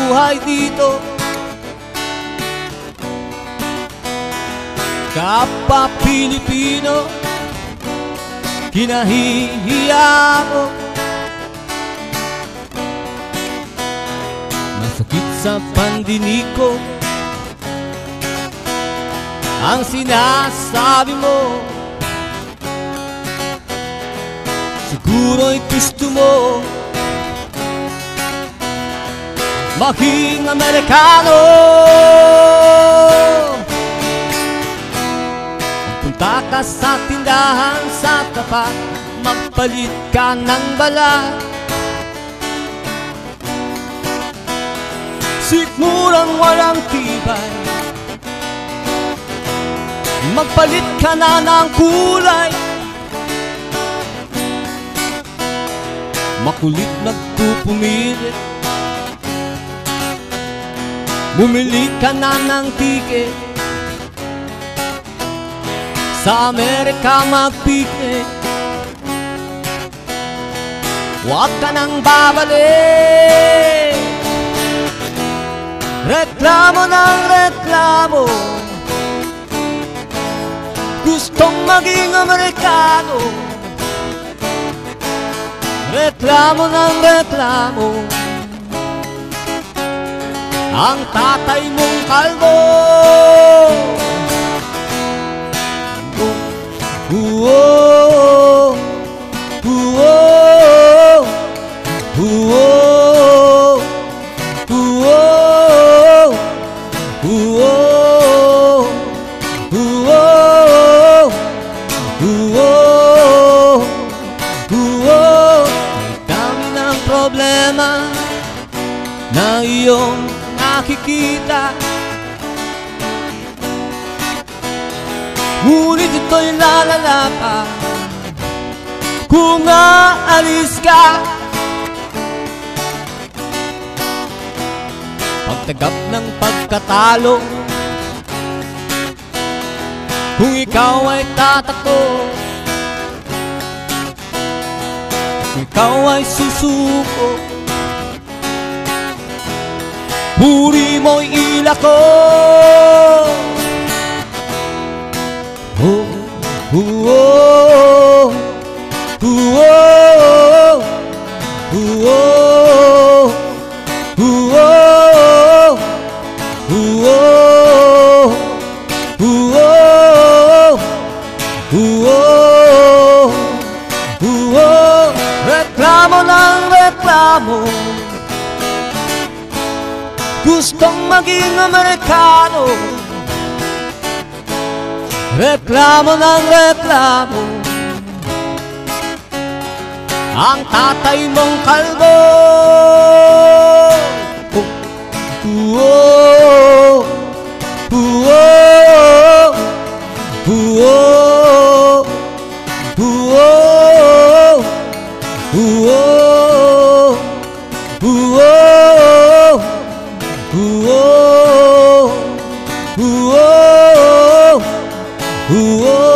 buhay dito. Kapwa Pilipino, kinahihiya mo. Masakit sa pandinig ko ang sinasabi mo. Siguro'y gusto mo maging Amerikano. Punta ka sa tindahan sa tapat, magpalit ka ng balat. Sigurang walang tibay, magpalit ka na ng kulay. Makulit nagpupumilit, bumili ka na ng tiket. Sa Amerika mag-picnic, huwag ka nang babalik. Reklamo ng reklamo, gustong maging Amerikano. Reklamo ng reklamo, ang tatay mong kalbo. Uo, uo, uo, uo, uo, uo, uo, uo. Ang dami ng problema na iyong nakikita, ngunit ito'y lalala pa kung aalis ka. Pagtagap ng pagkatalo, kung ikaw ay tatakbo, kung ikaw ay susuko, puri mo'y ilako. Oh, oh, oh, oh, oh, reklamo ng reklamo, gustong maging Amerikano. Reklamo ng reklamo, ang tatay mong kalbo. Uo, uo, uo, uo, uo, uo, uo, uo. Uo.